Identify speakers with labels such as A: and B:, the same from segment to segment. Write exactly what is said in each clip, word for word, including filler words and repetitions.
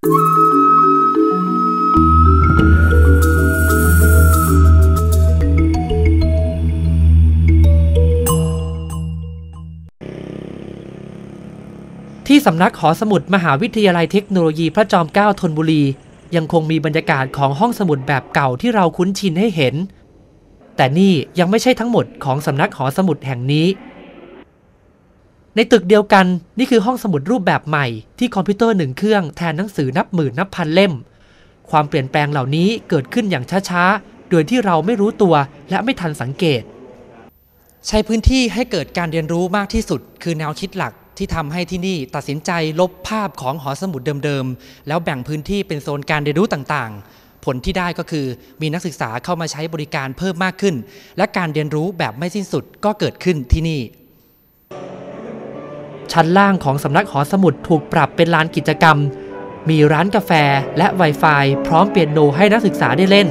A: ที่สำนักหอสมุดมหาวิทยาลัยเทคโนโลยีพระจอมเกล้าธนบุรียังคงมีบรรยากาศของห้องสมุดแบบเก่าที่เราคุ้นชินให้เห็นแต่นี่ยังไม่ใช่ทั้งหมดของสำนักหอสมุดแห่งนี้ในตึกเดียวกันนี่คือห้องสมุดรูปแบบใหม่ที่คอมพิวเตอร์หนึ่งเครื่องแทนหนังสือนับหมื่นนับพันเล่มความเปลี่ยนแปลงเหล่านี้เกิดขึ้นอย่างช้าๆโดยที่เราไม่รู้ตัวและไม่ทันสังเกตใช้พื้นที่ให้เกิดการเรียนรู้มากที่สุดคือแนวคิดหลักที่ทำให้ที่นี่ตัดสินใจลบภาพของหอสมุดเดิมๆแล้วแบ่งพื้นที่เป็นโซนการเรียนรู้ต่างๆผลที่ได้ก็คือมีนักศึกษาเข้ามาใช้บริการเพิ่มมากขึ้นและการเรียนรู้แบบไม่สิ้นสุดก็เกิดขึ้นที่นี่ชั้นล่างของสำนักหอสมุดถูกปรับเป็นลานกิจกรรมมีร้านกาแฟและ Wi-Fi พร้อมเปียโนให้นักศึกษาได้เล่น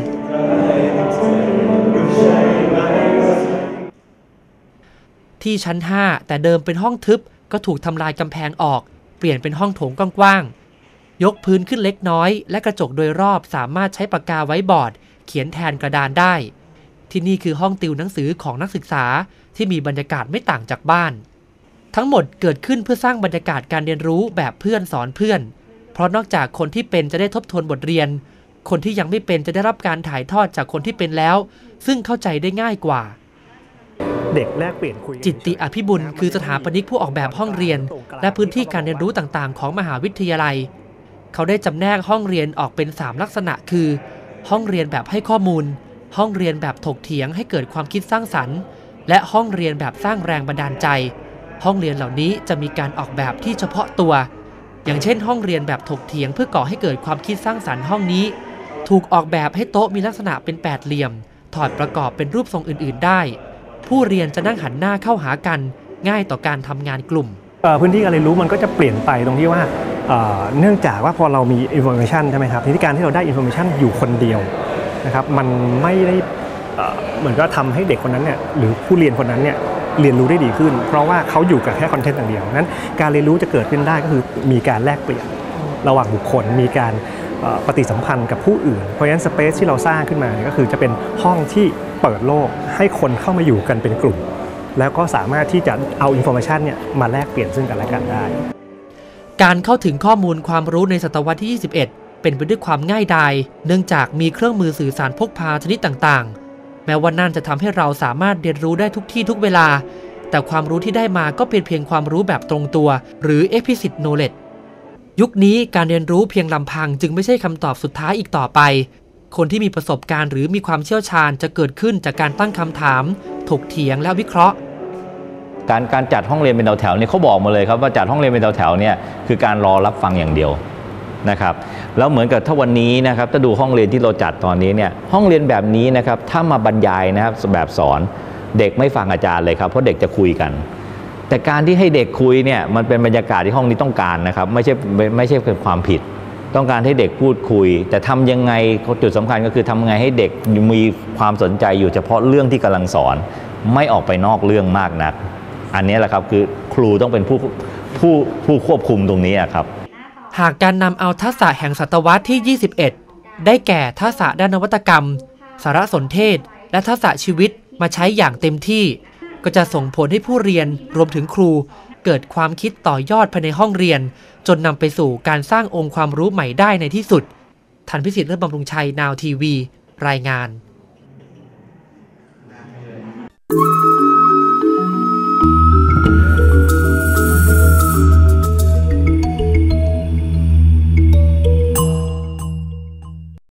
A: ที่ชั้นห้าแต่เดิมเป็นห้องทึบก็ถูกทำลายกำแพงออกเปลี่ยนเป็นห้องโถงกว้างๆยกพื้นขึ้นเล็กน้อยและกระจกโดยรอบสามารถใช้ปากกาไว้บอร์ดเขียนแทนกระดานได้ที่นี่คือห้องติวหนังสือของนักศึกษาที่มีบรรยากาศไม่ต่างจากบ้านทั้งหมดเกิดขึ้นเพื่อสร้างบรรยากาศการเรียนรู้แบบเพื่อนสอนเพื่อนเพราะนอกจากคนที่เป็นจะได้ทบทวนบทเรียนคนที่ยังไม่เป็นจะได้รับการถ่ายทอดจากคนที่เป็นแล้วซึ่งเข้าใจได้ง่ายกว่า
B: เด็กแลกเปลี่ยนคุย
A: จิตติอภิบุญคือสถาปนิกผู้ออกแบบห้องเรียนและพื้นที่การเรียนรู้ต่างๆของมหาวิทยาลัยเขาได้จำแนกห้องเรียนออกเป็นสามลักษณะคือห้องเรียนแบบให้ข้อมูลห้องเรียนแบบถกเถียงให้เกิดความคิดสร้างสรรค์และห้องเรียนแบบสร้างแรงบันดาลใจห้องเรียนเหล่านี้จะมีการออกแบบที่เฉพาะตัวอย่างเช่นห้องเรียนแบบถกเถียงเพื่อก่อให้เกิดความคิดสร้างสรรค์ห้องนี้ถูกออกแบบให้โต๊ะมีลักษณะเป็นแปดเหลี่ยมถอดประกอบเป็นรูปทรงอื่นๆได้ผู้เรียนจะนั่งหันหน้าเข้าหากันง่ายต่อการทำงานกลุ่ม
B: พื้นที่การเรียนรู้มันก็จะเปลี่ยนไปตรงที่ว่าเนื่องจากว่าพอเรามี information ใช่ไหมครับในการที่เราได้ information อยู่คนเดียวนะครับมันไม่ได้เหมือนก็ทำให้เด็กคนนั้นเนี่ยหรือผู้เรียนคนนั้นเนี่ยเรียนรู้ได้ดีขึ้นเพราะว่าเขาอยู่กับแค่คอนเทนต์อย่างเดียวนั้นการเรียนรู้จะเกิดขึ้นได้ก็คือมีการแลกเปลี่ยนระหว่างบุคคลมีการปฏิสัมพันธ์กับผู้อื่นเพราะฉะนั้นสเปซที่เราสร้างขึ้นมาเนี่ยก็คือจะเป็นห้องที่เปิดโลกให้คนเข้ามาอยู่กันเป็นกลุ่มแล้วก็สามารถที่จะเอาอินโฟเมชันเนี่ยมาแลกเปลี่ยนซึ่งกันและกันได้
A: การเข้าถึงข้อมูลความรู้ในศตวรรษที่ยี่สิบเอ็ดเป็นไปด้วยความง่ายดายเนื่องจากมีเครื่องมือสื่อสารพกพาชนิดต่างๆแม้ว่านั่นจะทำให้เราสามารถเรียนรู้ได้ทุกที่ทุกเวลาแต่ความรู้ที่ได้มาก็เป็นเพียงความรู้แบบตรงตัวหรือ explicit knowledge ยุคนี้การเรียนรู้เพียงลำพังจึงไม่ใช่คำตอบสุดท้ายอีกต่อไปคนที่มีประสบการณ์หรือมีความเชี่ยวชาญจะเกิดขึ้นจากการตั้งคำถามถกเถียงและวิเคราะห์
C: การการจัดห้องเรียนเป็นแถวๆเนี่ยเขาบอกมาเลยครับว่าจัดห้องเรียนเป็นแถวๆเนี่ยคือการรอรับฟังอย่างเดียวนะครับแล้วเหมือนกับถ้าวันนี้นะครับถ้าดูห้องเรียนที่เราจัดตอนนี้เนี่ยห้องเรียนแบบนี้นะครับถ้ามาบรรยายนะครับแบบสอนเด็กไม่ฟังอาจารย์เลยครับเพราะเด็กจะคุยกันแต่การที่ให้เด็กคุยเนี่ยมันเป็นบรรยากาศที่ห้องนี้ต้องการนะครับไม่ใช่ไม่ใช่เป็นความผิดต้องการให้เด็กพูดคุยแต่ทำยังไงจุดสำคัญก็คือทำไงให้เด็กมีความสนใจอยู่เฉพาะเรื่องที่กำลังสอนไม่ออกไปนอกเรื่องมากนักอันนี้แหละครับคือครูต้องเป็นผู้ผู้ผู้ควบคุมตรงนี้ครับ
A: หากการนำเอาทักษะแห่งศตวรรษที่ยี่สิบเอ็ดได้แก่ทักษะด้านนวัตกรรมสารสนเทศและทักษะชีวิตมาใช้อย่างเต็มที่ก็จะส่งผลให้ผู้เรียนรวมถึงครูเกิดความคิดต่อยอดภายในห้องเรียนจนนำไปสู่การสร้างองค์ความรู้ใหม่ได้ในที่สุดทันพิสิทธิ์ เลิศบำรุงชัย นาว ที วี รายงาน